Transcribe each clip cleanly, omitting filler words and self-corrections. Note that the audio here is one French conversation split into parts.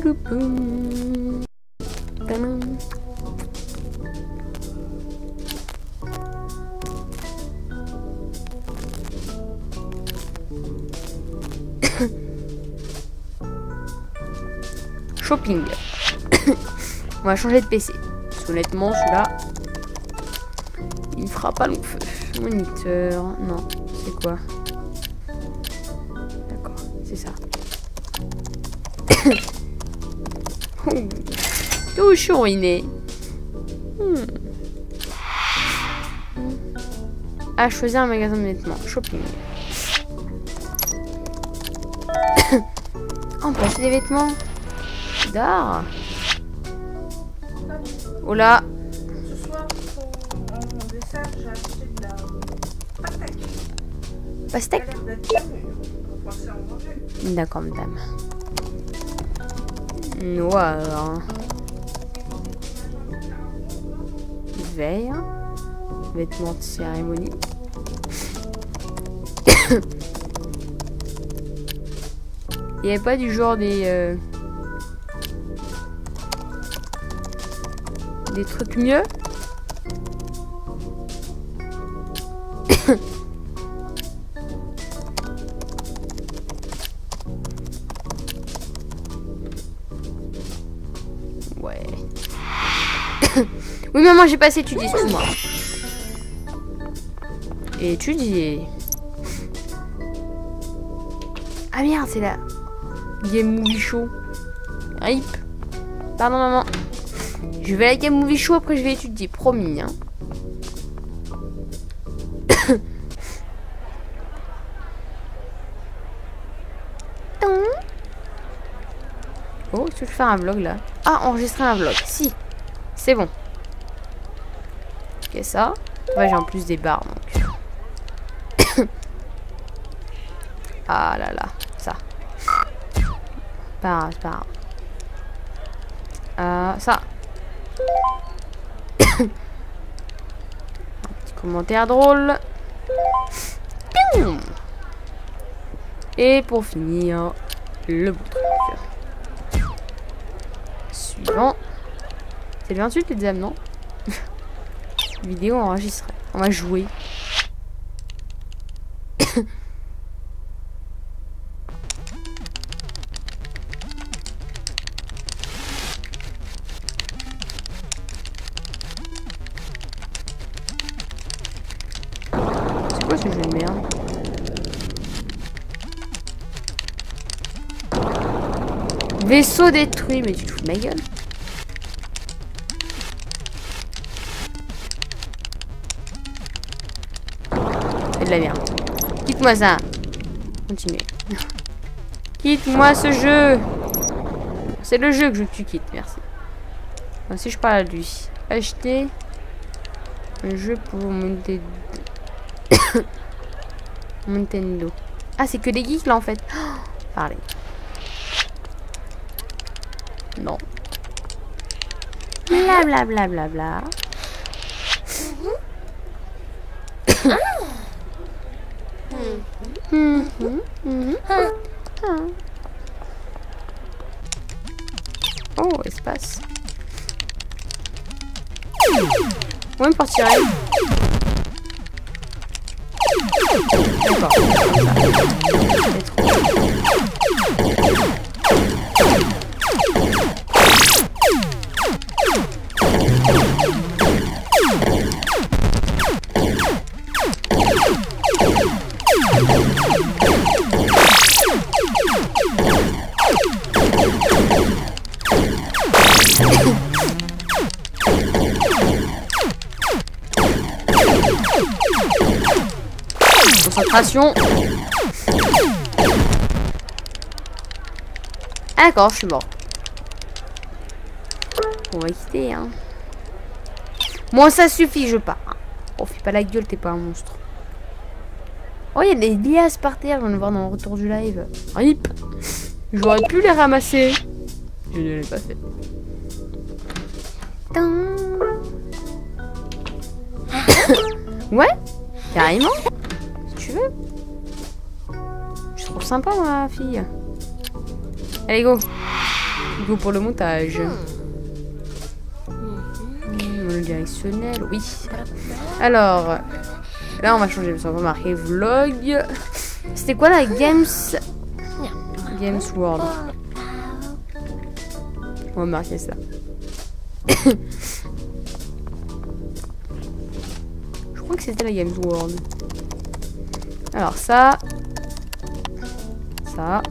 Shopping. On va changer de PC. Parce qu'honnêtement, celui-là, il fera pas long feu. Moniteur, non, c'est quoi? D'accord, c'est ça. Tout ruiné. À choisir un magasin de vêtements. Shopping. On peut acheter des vêtements. D'art. Oh là. Ce soir, en dessert, j'ai acheté de la pastèque. Pastèque? Ça a l'air d'être bien, mais on va penser à en manger. D'accord, madame. Noir. Vert. Vêtements de cérémonie. Il n'y avait pas du genre des trucs mieux. Ouais. Oui, mais moi j'ai pas assez étudié, excuse-moi. Étudier. Ah merde, c'est là. Game Movie Show. RIP. Pardon, maman. Je vais à la Game Movie Show, après je vais étudier. Promis, hein. Oh, est-ce que je fais un vlog là? Ah, enregistrer un vlog. Si. C'est bon. Ok, ça. Ouais, j'ai en plus des barres, donc. Ah là là. Ça. Pas grave. Ça. Un petit commentaire drôle. Et pour finir, le beau truc. Suivant. C'est le 28 les non? Vidéo enregistrée. On va jouer. C'est quoi ce jeu de merde? Vaisseau détruit, mais tu te fous de ma gueule. C'est de la merde. Quitte-moi ça. Continuez. Quitte-moi ce jeu. C'est le jeu que tu quittes, merci. Enfin, si je parle à lui. Acheter un jeu pour monter. Nintendo. Ah, c'est que des geeks là en fait. Oh, parlez. Non. Bla bla bla bla bla. Oh, espace. Où me partirait? D'accord. Concentration. Ah, d'accord, je suis mort. On va quitter, hein. Moi, ça suffit, je pars. Oh, fais pas la gueule, t'es pas un monstre. Oh, il y a des liasses par terre, je viens de voir dans le retour du live. RIP. J'aurais pu les ramasser. Je ne l'ai pas fait. Ouais, carrément. Si tu veux. Je trouve sympa, ma fille. Allez, go. techno pour le montage. Le directionnel, oui. Alors, là on va changer, on va marquer vlog. C'était quoi la Games World? On va marquer ça. Je crois que c'était la Games World. Alors ça. Ça.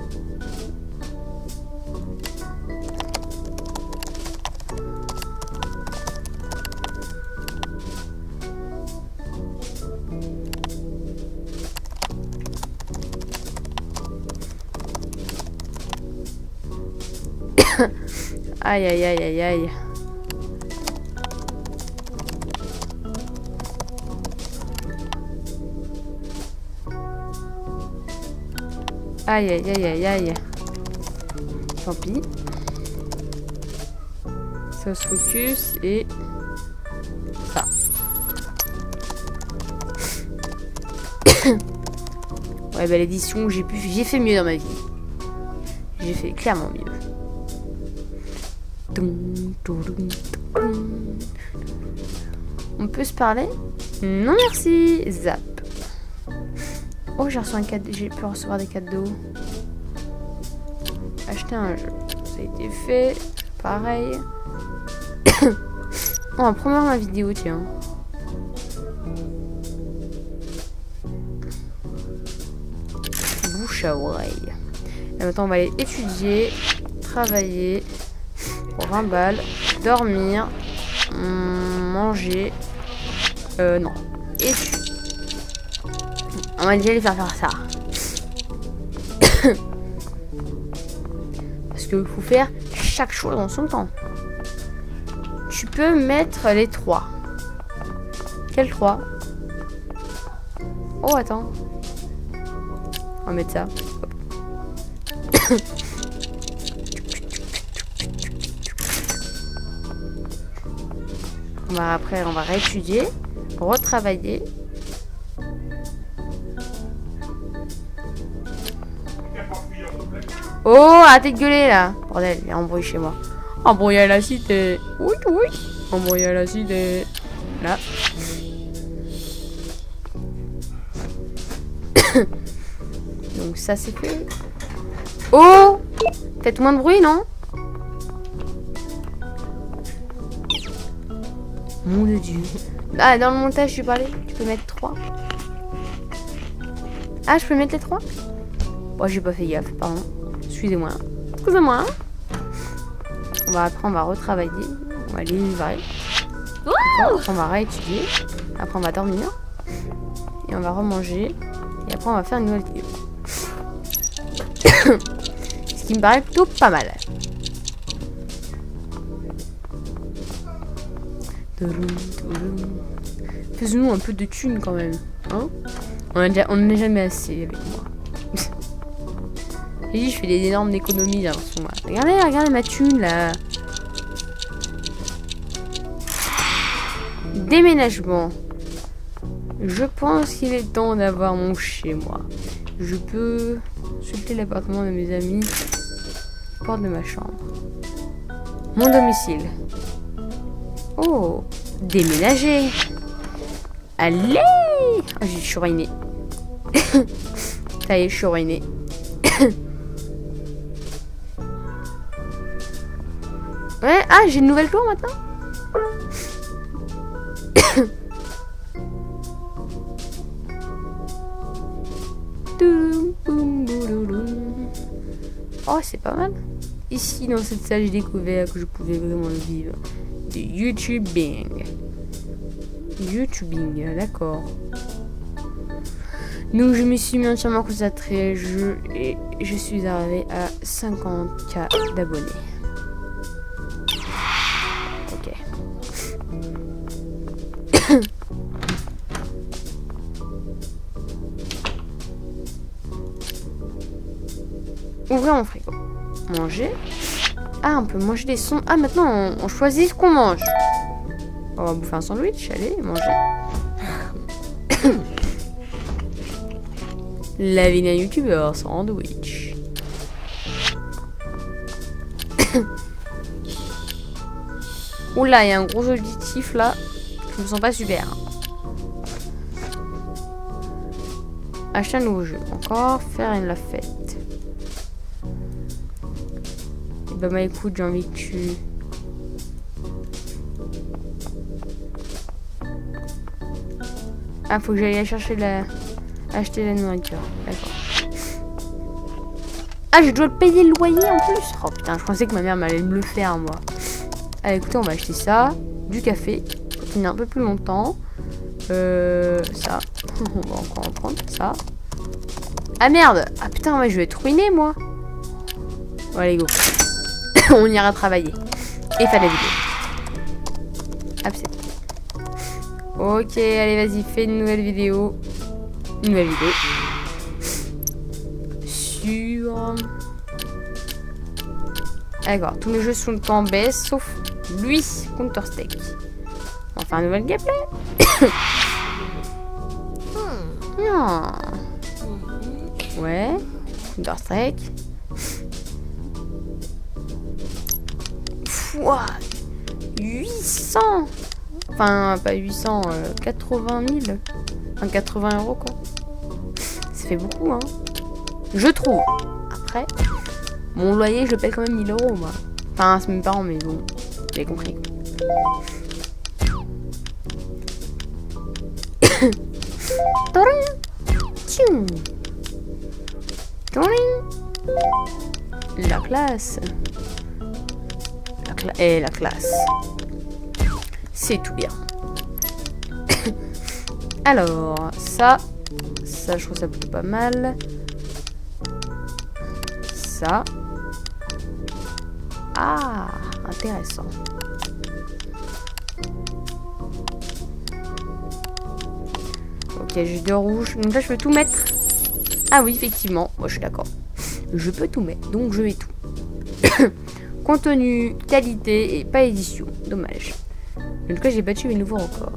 Aïe aïe aïe aïe aïe. Aïe aïe aïe aïe aïe. Tant pis. Ça se focus et ça. Ouais bah l'édition j'ai fait mieux dans ma vie. J'ai fait clairement mieux. On peut se parler? Non merci. Zap. Oh j'ai reçu un cadeau. J'ai pu recevoir des cadeaux. Acheter un jeu. Ça a été fait. Pareil. On va promouvoir ma vidéo tiens. Bouche à oreille. Et maintenant on va aller étudier. Travailler. Pour 20 balles. Dormir. Manger. Non. Étudier. On va déjà les faire ça. Parce qu'il faut faire chaque chose dans son temps. Tu peux mettre les 3. Quels 3? Oh, attends. On va mettre ça. Après, on va réétudier. Retravailler. Oh, arrêtez de gueuler là. Bordel, il y a embrouille chez moi. Embrouille à la cité. Oui, oui. Embrouille à la cité. Là. Donc ça c'est fait. Oh, faites moins de bruit, non? Mon Dieu. Ah, dans le montage, tu parlais. Tu peux mettre 3. Ah, je peux mettre les 3? Oh, j'ai pas fait gaffe, pardon. Excusez-moi. Excusez-moi. Après, on va retravailler. On va livrer. Après, on va réétudier. Après, on va dormir. Et on va remanger. Et après, on va faire une nouvelle vidéo. Ce qui me paraît plutôt pas mal. Faisons-nous un peu de thunes quand même. Hein? On n'en a jamais assez avec moi. J'ai dit, je fais des énormes économies là, en ce moment. Regardez ma thune là. Déménagement. Je pense qu'il est temps d'avoir mon chez moi. Je peux consulter l'appartement de mes amis. Porte de ma chambre. Mon domicile. Oh, déménager. Allez. Oh, je suis ruinée. Ça y est, je suis ruinée. Ouais, ah, j'ai une nouvelle tour maintenant. Oh, c'est pas mal. Ici, dans cette salle, j'ai découvert que je pouvais vraiment vivre de YouTubing. YouTubing, d'accord. Donc, je me suis mis entièrement concentré et je suis arrivé à 50K d'abonnés. Ok. Ouvrir mon frigo. Manger. Ah, on peut manger des sons. Ah, maintenant, on choisit ce qu'on mange. On va bouffer un sandwich. Allez, manger. La vie d'un youtubeur, sandwich. Oula, il y a un gros auditif là. Je me sens pas super. Acheter un nouveau jeu. Encore faire la fête. Et bah écoute, j'ai envie que tu... Ah, faut que j'aille chercher la... acheter la nourriture. D'accord. Ah, je dois le payer le loyer en plus. Oh putain, je pensais que ma mère m'allait me le faire, moi. Allez, écoutez, on va acheter ça. Du café. Pour tenir un peu plus longtemps. Ça. On va encore en prendre. Ça. Ah merde. Ah putain, ouais, je vais être ruiné, moi. Bon, allez, go. On ira travailler. Et faire la vidéo. Hop, c'est... Ok, allez, vas-y, fais une nouvelle vidéo. Une nouvelle vidéo. Sur... D'accord, tous mes jeux sont en baisse, sauf lui, Counter-Strike. On va faire un nouvel gameplay. Non. Ouais, Counter-Strike. Pouah, 800. Enfin, pas 800, 80 000. Enfin, 80 € quoi. Ça fait beaucoup, hein. Je trouve. Après, mon loyer, je le paye quand même 1000 €, moi. Enfin, c'est mes parents, mais bon, vous avez compris. La classe. La classe. C'est tout bien. Alors, ça, je trouve ça plutôt pas mal. Ça. Ah, intéressant. Ok, j'ai 2 rouges. Donc là, je peux tout mettre. Ah oui, effectivement. Moi, je suis d'accord. Je peux tout mettre. Donc, je vais tout. Contenu, qualité et pas édition. Dommage. En tout cas, j'ai battu mes nouveaux records.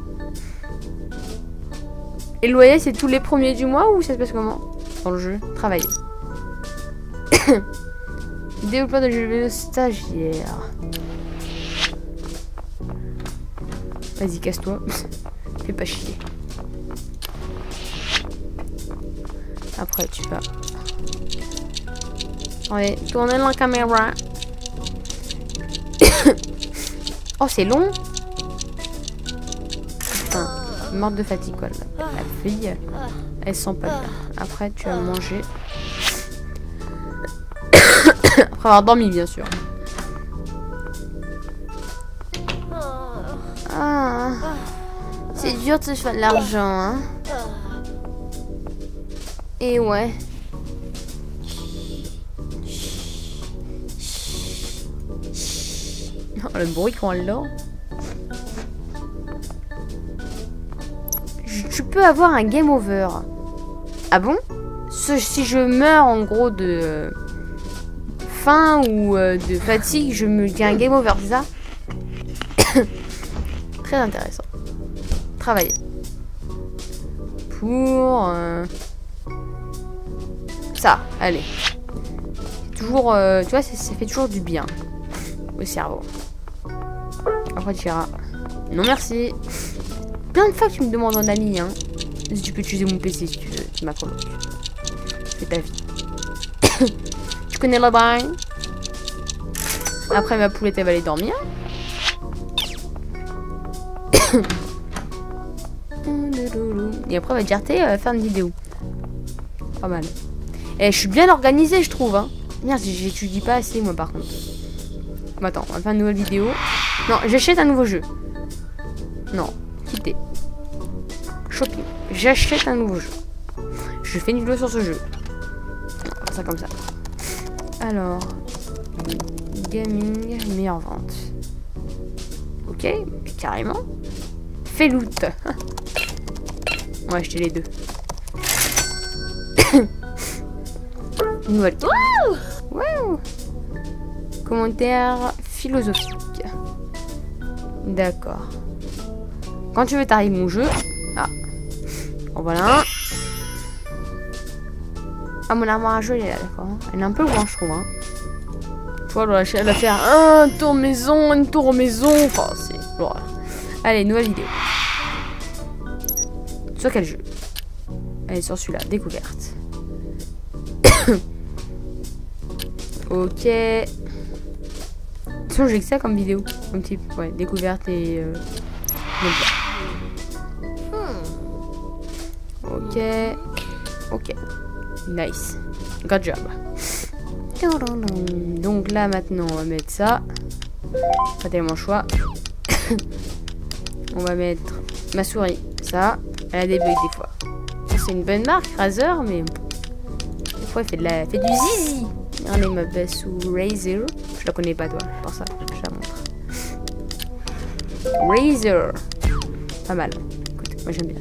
Et le loyer, c'est tous les premiers du mois ou ça se passe comment? Dans le jeu, travailler. Développeur de jeux vidéo stagiaire. Vas-y, casse-toi. Fais pas chier. Après, tu vas... Allez, tournez la caméra. Oh, c'est long. Putain, morte de fatigue, quoi. La fille, elle sent pas bien. Après, tu vas manger. Après avoir dormi, bien sûr. Ah, c'est dur de se faire de l'argent, hein. Et ouais. Oh, le bruit quand elle dort. Tu peux avoir un game over. Ah bon? Si je meurs en gros de faim ou de fatigue, j'ai un game over, c'est ça? Très intéressant. Travailler. Pour ça, allez. Toujours, tu vois, ça fait toujours du bien au cerveau. Après tu iras. Non merci. Plein de fois que tu me demandes en ami, hein. Si tu peux utiliser mon PC si tu veux, tu m'as coloc. C'est ta vie. Tu connais le bain. Après ma poulette elle va aller dormir. Et après on va dire faire une vidéo. Pas mal. Et je suis bien organisée je trouve, hein. Merde, j'étudie pas assez moi par contre. Bon, attends, on va faire une nouvelle vidéo. Non, j'achète un nouveau jeu. Non, quitter. Shopping. J'achète un nouveau jeu. Je fais une vidéo sur ce jeu. Non, ça comme ça. Alors, gaming, meilleure vente. Ok, carrément. Fais loot. On va acheter les deux. Une nouvelle. Wow. Commentaire philosophique. D'accord. Quand tu veux, t'arrives mon jeu. Ah. En voilà un. Ah, mon armoire à jeu, elle est là, d'accord. Elle est un peu loin, je trouve. Hein. fois, elle va faire un tour maison, une tour maison. Enfin, c'est l'horreur. Allez, nouvelle vidéo. Sur quel jeu? Allez, sur celui-là, découverte. Ok. De toute façon, j'ai que ça comme vidéo. Comme type, ouais, découverte et... Ok. Ok. Nice. Good job. Donc là, maintenant, on va mettre ça. Pas tellement choix. On va mettre ma souris. Ça. Elle a des bugs des fois. C'est une bonne marque, Razer, mais... Des fois, elle fait du zizi. Regardez ma baisse sous Razer. Je la connais pas, toi. Pour ça, je la montre. Razer. Pas mal. Écoute, moi j'aime bien.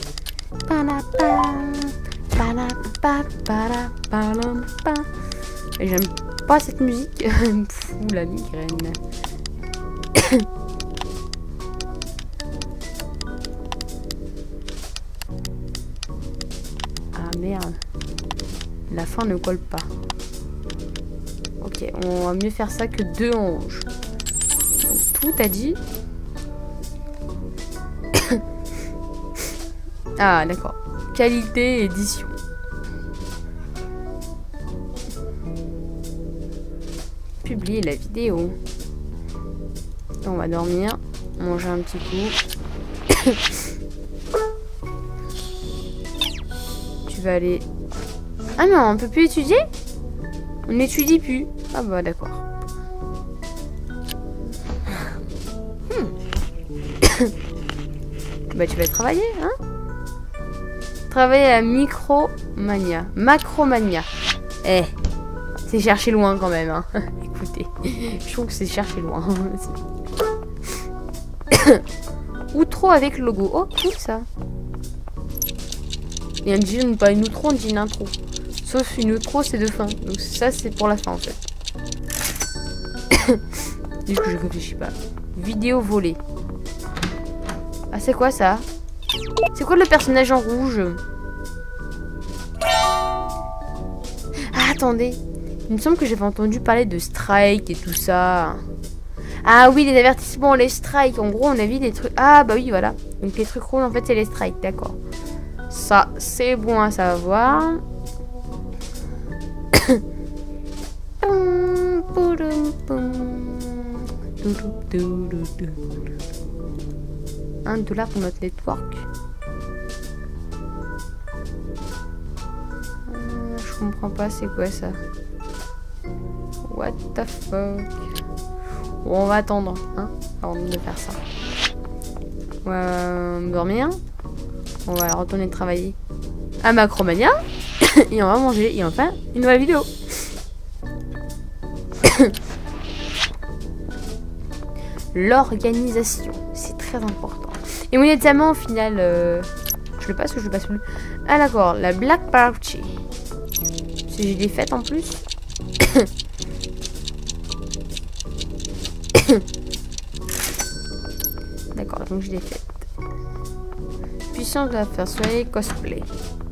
Et j'aime pas cette musique. Elle me fout la migraine. Ah merde. La fin ne colle pas. Ok, on va mieux faire ça que 2 en rouge. Donc tout a dit. Ah d'accord. Qualité édition. Publier la vidéo. On va dormir. Manger un petit coup. Tu vas aller... Ah non, on peut plus étudier? On n'étudie plus. Ah bah d'accord. Bah tu vas travailler, hein? Travailler à Micromania. Macromania. Eh, c'est chercher loin quand même, hein. Écoutez, je trouve que c'est chercher loin. Outro avec logo. Oh, cool ça. Et un jean, pas une outro, on dit une intro. Sauf une outro, c'est de fin. Donc ça, c'est pour la fin en fait. Du coup, je réfléchis pas. Vidéo volée. Ah, c'est quoi ça? C'est quoi le personnage en rouge? Ah, attendez. Il me semble que j'avais entendu parler de strike et tout ça. Ah oui, les avertissements, les strikes. En gros, on a vu des trucs... Ah bah oui, voilà. Donc les trucs rouges, en fait, c'est les strikes. D'accord. Ça, c'est bon à savoir. $1 pour notre network. Je comprends pas, c'est quoi ça? What the fuck? Bon, on va attendre, hein, avant de faire ça. On va dormir. On va retourner travailler à Macromania. Et on va manger. Et enfin, une nouvelle vidéo. L'organisation, c'est très important. Et monétairement, au final, je le passe ou je le passe plus? Ah d'accord, la Black Party. J'ai des fêtes en plus. D'accord, donc j'ai des fêtes. Puissance de la faire soirée cosplay.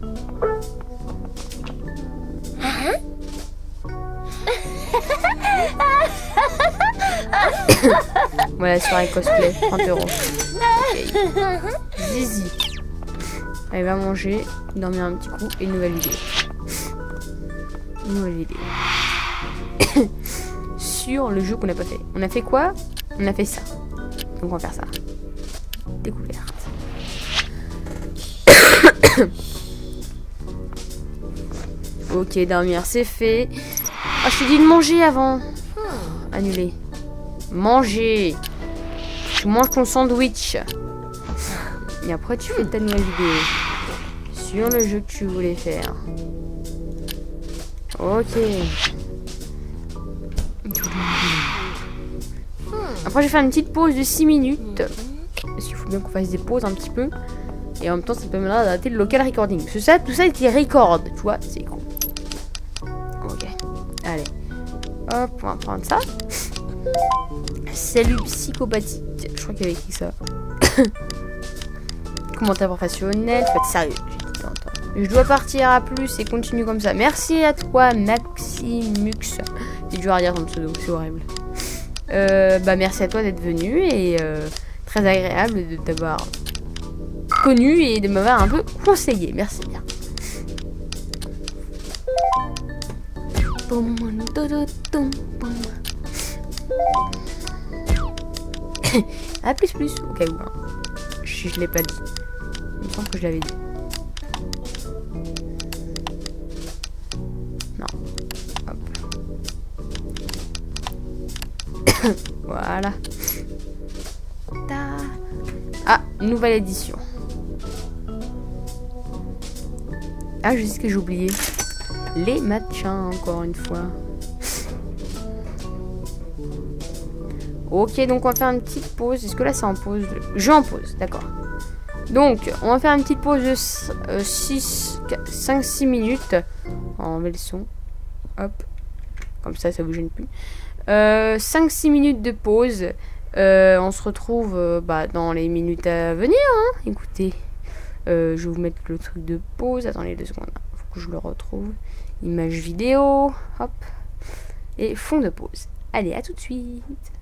Voilà, soirée cosplay, 30 €. Okay. Zizi. Elle va manger, dormir un petit coup et une nouvelle vidéo. Une nouvelle vidéo. Sur le jeu qu'on n'a pas fait. On a fait quoi? On a fait ça. Donc on va faire ça. Découverte. Ok, dormir c'est fait. Ah, je t'ai dit de manger avant. Annulé. Manger. Tu manges ton sandwich. Et après tu fais ta nouvelle vidéo. Sur le jeu que tu voulais faire. Ok. Après je vais faire une petite pause de 6 minutes. Parce qu'il faut bien qu'on fasse des pauses un petit peu. Et en même temps ça permettra d'arrêter le local recording. Parce que ça, tout ça était record. Tu vois, c'est cool. Ok. Allez. Hop, on va prendre ça. Salut psychopathique. Je crois qu'il y avait écrit ça. Commentaire professionnel. Faut être sérieux. J'ai dit tantôt. Je dois partir, à plus et continue comme ça. Merci à toi Maximux C'est dur à dire ton pseudo, c'est horrible. Bah merci à toi d'être venu et très agréable de t'avoir connu et de m'avoir un peu conseillé. Merci bien. Ah plus au cas où hein. Je l'ai pas dit. Il me semble que je l'avais dit. Non. Hop. Voilà. Ah, nouvelle édition. Ah, je sais ce que j'ai oublié. Les matchs, encore une fois. Ok, donc on va faire une petite pause. Est-ce que là c'est en pause? Je en pause, d'accord. Donc, on va faire une petite pause de 5-6 minutes. On met le son. Hop. Comme ça vous gêne plus. 5-6 minutes de pause. On se retrouve dans les minutes à venir. Hein. Écoutez, je vais vous mettre le truc de pause. Attendez 2 secondes. Faut que je le retrouve. Image vidéo. Hop. Et fond de pause. Allez, à tout de suite.